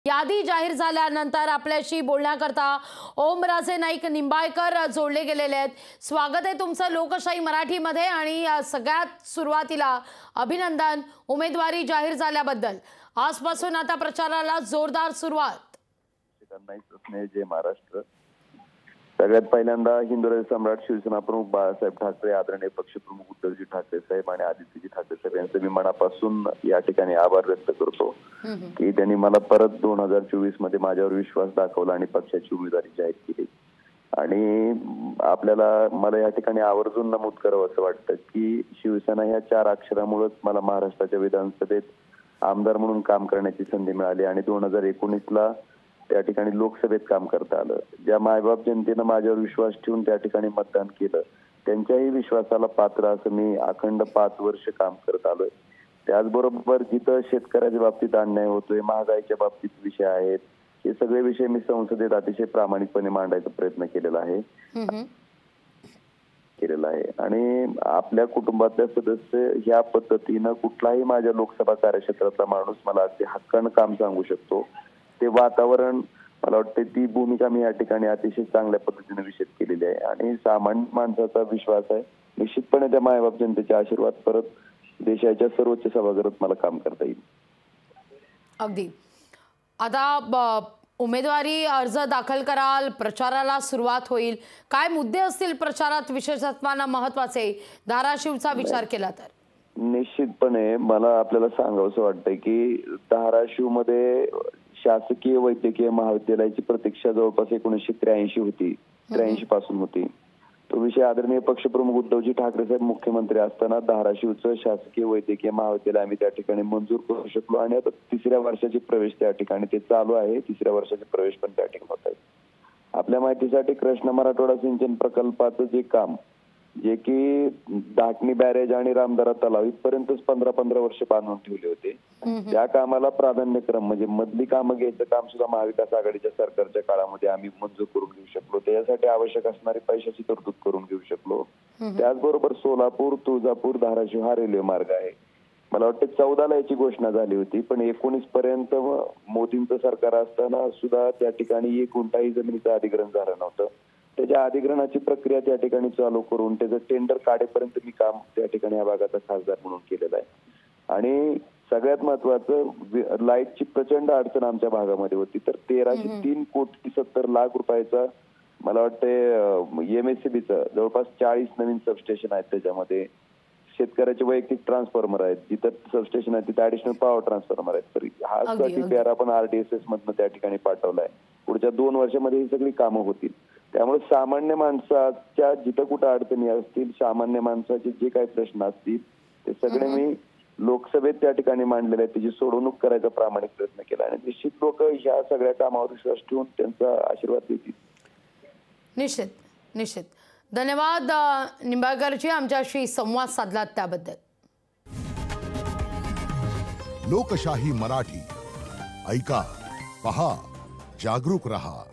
यादी जाहीर झाल्यानंतर आपल्याशी बोलण्याकरता ओमराजे नाईक निंबाळकर जोडले गेलेले आहेत। स्वागत आहे तुमचं लोकशाही मराठीमध्ये आणि सगळ्यात सुरुवातीला अभिनंदन उमेदवारी जाहीर झाल्याबद्दल। आजपासून आता प्रचाराला जोरदार सुरुवात। जय महाराष्ट्र। सगळ्यात पहिल्यांदा हिंदुराज सम्राट शिवसेना प्रमुख बाळासाहेब ठाकरे, आदरणीय पक्षप्रमुख उद्धवजी ठाकरे साहेब आणि आदित्यजी ठाकरे साहेब यांचे मी मनापासून या ठिकाणी आभार व्यक्त करतो की त्यांनी मला परत 2024 मध्ये माझ्यावर विश्वास दाखवला आणि पक्षाची उमेदवारी जाहीर केली। आणि मला या ठिकाणी आवर्जून नमूद करावं असं वाटतं की शिवसेना ह्या 4 अक्षरामुळेच मला महाराष्ट्राच्या विधानसभेत आमदार म्हणून काम करण्याची संधी मिळाली आणि 2019 ला त्या ठिकाणी लोकसभेत काम करता आलं। ज्या मायबाप जनतेने माझ्यावर विश्वास ठेवून त्या ठिकाणी मतदान केलं त्यांच्याही विश्वासाला पात्र असं मी अखंड 5 वर्ष काम करत आलोय। त्याचबरोबर जिथं शेतकऱ्याच्या बाबतीत अन्याय होतोय, महागाईच्या बाबतीत विषय आहेत, हे सगळे विषय मी संसदेत अतिशय प्रामाणिकपणे मांडायचा प्रयत्न केलेला आहे आणि आपल्या कुटुंबातले सदस्य ह्या पद्धतीनं कुठलाही माझ्या लोकसभा कार्यक्षेत्रातला माणूस मला अगदी हक्कानं काम सांगू शकतो। ते वातावरण मला वाटतं ती भूमिका मी या ठिकाणी अतिशय चांगल्या पद्धतीने विषद केलेली आहे आणि सामान्य माणसाचा विश्वास आहे निश्चितपणे त्या मायबाप जनतेचे आशीर्वाद परत देशाच्या सर्वोच्च सभागृहात मला काम करता येईल। अगदी आता उमेदवारी अर्ज दाखल कराल, प्रचाराला सुरुवात होईल, काय मुद्दे असतील प्रचारात विशेषत्वाने महत्त्वाचे धाराशिवचा विचार केला तर? निश्चितपणे मला आपल्याला सांगावंसं वाटतंय की धाराशिव मध्ये शासकीय वैद्यकीय महाविद्यालयाची प्रतीक्षा जवळपास 1983 होती, 83 पासून होती। तो विषय आदरणीय पक्षप्रमुख उद्धवजी ठाकरे साहेब मुख्यमंत्री असताना धाराशिवचं शासकीय वैद्यकीय महाविद्यालय आम्ही त्या ठिकाणी मंजूर करू शकलो आणि आता 3ऱ्या वर्षाचे प्रवेश त्या ठिकाणी ते चालू आहे। 3ऱ्या वर्षाचे प्रवेश पण त्या ठिकाणी होत आहे। आपल्या माहितीसाठी कृष्ण मराठवाडा सिंचन प्रकल्पाचं जे काम जे की दाटणी बॅरेज आणि रामदारा तलाव इथपर्यंतच 15-15 वर्ष बांधून ठेवले होते, त्या कामाला प्राधान्यक्रम म्हणजे मधली कामं घ्यायचं काम सुद्धा महाविकास आघाडीच्या सरकारच्या काळामध्ये आम्ही मंजूर करून घेऊ शकलो। त्यासाठी आवश्यक असणारी पैशाची तरतूद करून घेऊ शकलो। त्याचबरोबर सोलापूर, तुळजापूर, धाराशिव हा रेल्वे मार्ग आहे। मला वाटतं 14 ला याची घोषणा झाली होती पण 19 पर्यंत मोदींचं सरकार असताना सुद्धा त्या ठिकाणी 1 गुंठाही जमिनीचं अधिग्रहण झालं नव्हतं। त्याच्या अधिग्रहणाची प्रक्रिया त्या ठिकाणी चालू करून त्याचं टेंडर काढेपर्यंत मी काम त्या ठिकाणी या भागाचा खासदार म्हणून केलेलं आहे। आणि सगळ्यात महत्वाचं लाईटची प्रचंड अडचण आमच्या भागामध्ये होती तर 1303 कोटी 70 लाख रुपयाचा मला वाटतं MSCBचं जवळपास 40 नवीन सबस्टेशन आहेत। त्याच्यामध्ये शेतकऱ्याचे वैयक्तिक ट्रान्सफॉर्मर आहेत, जिथं सबस्टेशन आहे तिथे ऍडिशनल पॉवर ट्रान्सफॉर्मर आहेत। तर हा सर्टिफिकेट आपण RDSS मधनं त्या ठिकाणी पाठवलाय। पुढच्या 2 वर्षामध्ये ही सगळी कामं होतील। त्यामुळे सामान्य माणसाच्या जिथं कुठं अडचणी असतील, सामान्य माणसाचे जे काही प्रश्न असतील ते सगळे मी लोकसभेत त्या ठिकाणी मांडलेले आहेत, त्याची सोडवणूक करायचा प्रामाणिक प्रयत्न केला आणि निश्चित लोक ह्या सगळ्या कामावर विश्वास ठेवून त्यांचा आशीर्वाद देतील। निश्चित निश्चित। धन्यवाद निंबाळकरजी आमच्याशी संवाद साधलात त्याबद्दल। लोकशाही मराठी ऐका, पहा, जागरूक रहा।